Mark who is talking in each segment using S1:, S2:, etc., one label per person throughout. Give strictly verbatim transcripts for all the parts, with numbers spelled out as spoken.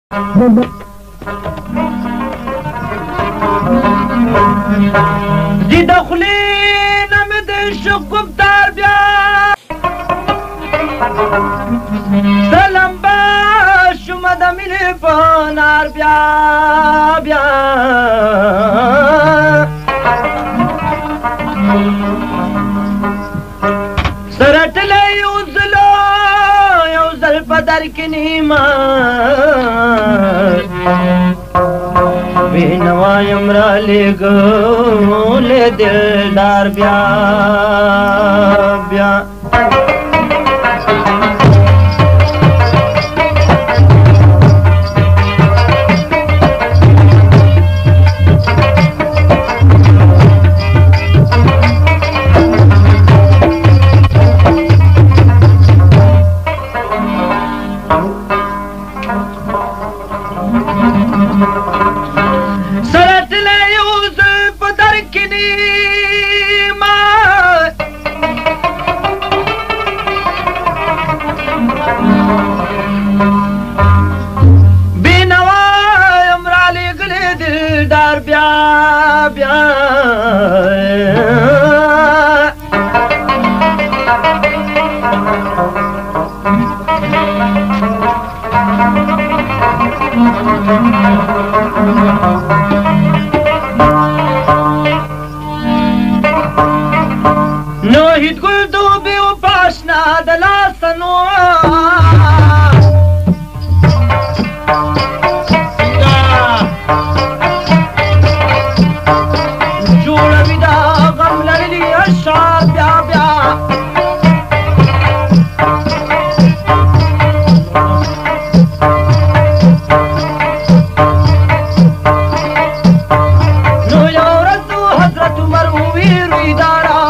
S1: دي دخلين مدن شقب تربية سلام باش ومدى من فنار بيا بيا سرت لي يوزلو يوزل بدر كنيمة بينوا يمرا لغو لدلدار بيا بيا نوهيد قلدو بيو باشنا دلا سنوع جولا بدا غم للي الشعر بيا بيا نو يا رسو حضرت مروي رويدارا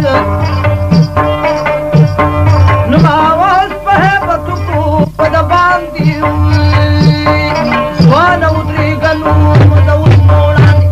S1: the Suana udriganu Madaus Morani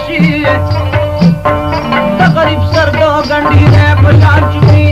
S1: بخشي تقريب سردو غندي نه پشان چوي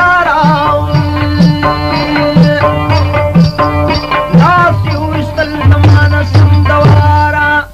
S1: لارا ناسي ويستلم انا سندوارا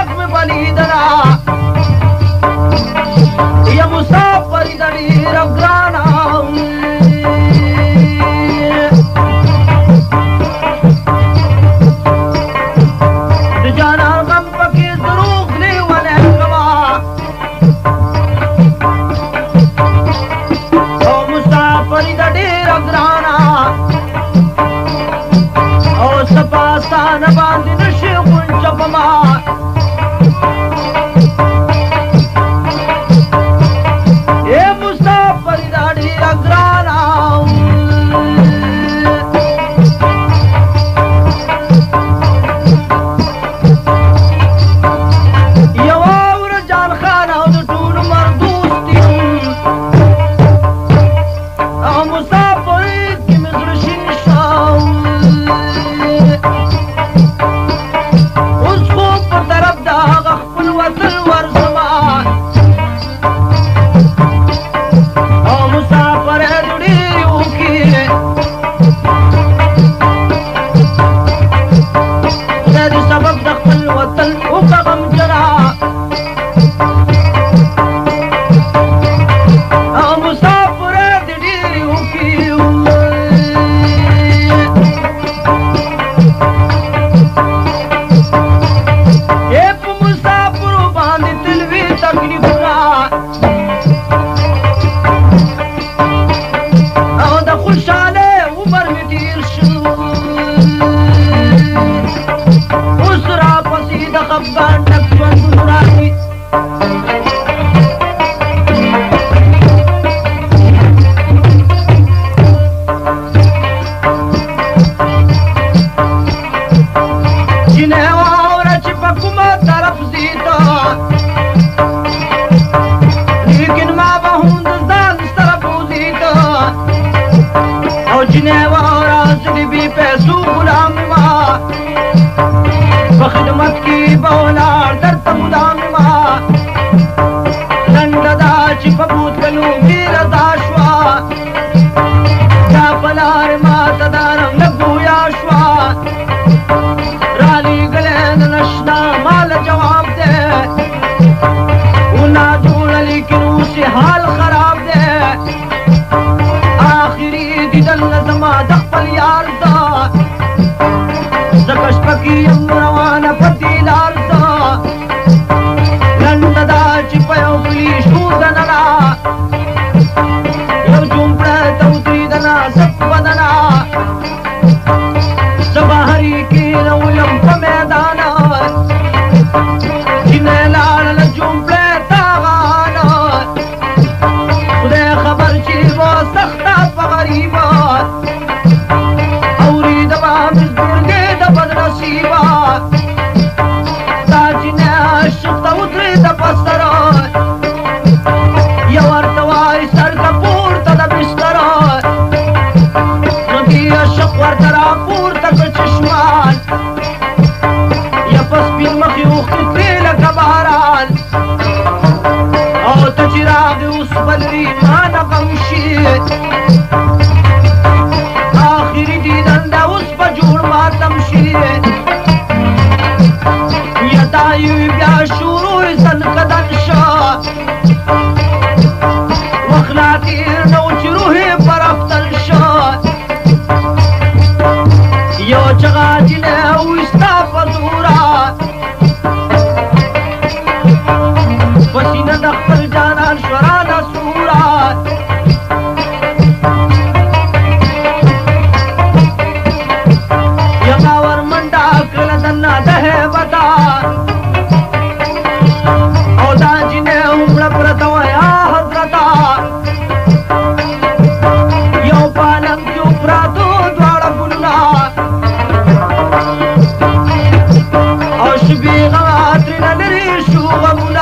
S1: Musafir خلق ژوندون راځي جنې واوره چې په کومه طرف ځي ته لیکن ما به هم د ځان سره بوځي ته او جنې واوره زه د بې پیسو غلام ما په خدمت کې به ولاړ درته مدام ما لنډه دا چې په بوتلو کې رضا شوه دا په لارې ماته دا رنګ ګویا شوه رالیږلی د نشنا مال جواب دی ونا جوړه لیکن اوس یې حال خراب دی آخري دیدن نه زما د خپل یار ده ځکه شپه کې یم روانه په دې لار ده لنډه دا چې په یو کلي شو دننه یو جومپړه ته ودرېدنه زه په دننه زه بهرې کېنولم په میدانه جنې لاړله جومپړې ته غانه خدای خبر چې و سخته په غریبه اورېده به مزدورګې د بدنصیبه دا جنې عاشق ته ودرېده په سره یو ورته وایي سر ته پورته د بستره نو دې عاشق ورته راپورته کړ چشمان یا په سپین مخې اوښتې ترې لکه باران او ته چې راغې اوس به لرې ما نه غم شي آخري دیدن ده اوس به جوړ ماتم شي یا دا یوې بیا شروع زن قدن شه وخت لا تېر نه و چې روح یې په رفتن شه یو چغه جنې وایستا په زوره په سینه د خپل جانان شوه رانه سوره یغه ور منډه کړله دننه د هیبته او دا جنې ومړه پرته وه یا حضرته یو پالنګ کې و پراتو دواړه ګلونه او شبې غوا ترېنه لرې شو غمونه